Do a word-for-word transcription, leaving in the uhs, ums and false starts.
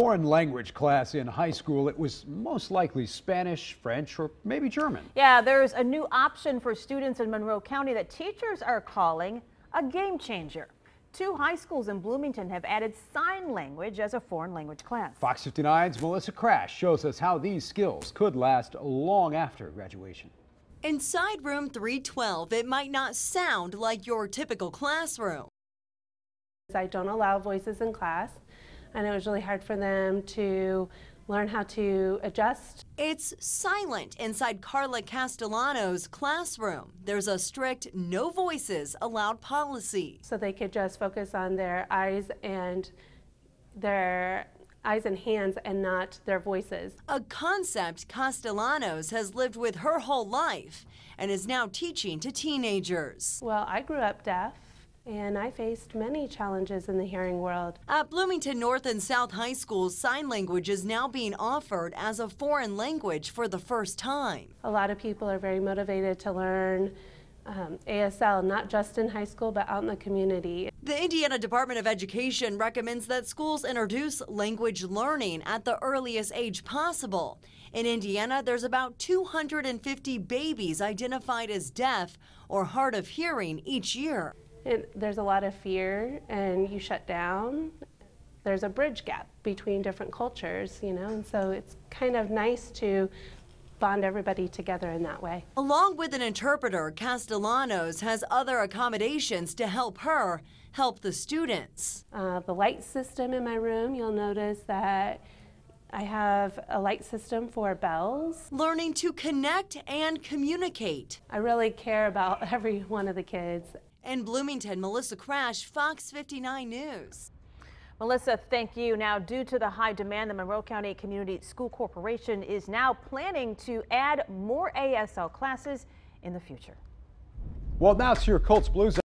foreign language class in high school, it was most likely Spanish, French, or maybe German. Yeah, there's a new option for students in Monroe County that teachers are calling a game changer. Two high schools in Bloomington have added sign language as a foreign language class. Fox fifty-nine's Melissa Crash shows us how these skills could last long after graduation. Inside room three twelve, it might not sound like your typical classroom. I don't allow voices in class, and it was really hard for them to learn how to adjust. It's silent inside Carla Castellano's classroom. There's a strict no voices allowed policy. So they could just focus on their eyes and their eyes and hands and not their voices. A concept Castellanos has lived with her whole life and is now teaching to teenagers. Well, I grew up deaf, and I faced many challenges in the hearing world. At Bloomington North and South High Schools, sign language is now being offered as a foreign language for the first time. A lot of people are very motivated to learn um, A S L, not just in high school, but out in the community. The Indiana Department of Education recommends that schools introduce language learning at the earliest age possible. In Indiana, there's about two hundred fifty babies identified as deaf or hard of hearing each year. It, there's a lot of fear, and you shut down. There's a bridge gap between different cultures, you know, and so it's kind of nice to bond everybody together in that way. Along with an interpreter, Castellanos has other accommodations to help her help the students. Uh, the light system in my room, you'll notice that I have a light system for bells. Learning to connect and communicate. I really care about every one of the kids. In Bloomington, Melissa Crash, Fox fifty-nine News. Melissa, thank you. Now, due to the high demand, the Monroe County Community School Corporation is now planning to add more A S L classes in the future. Well, now it's your Colts Blues.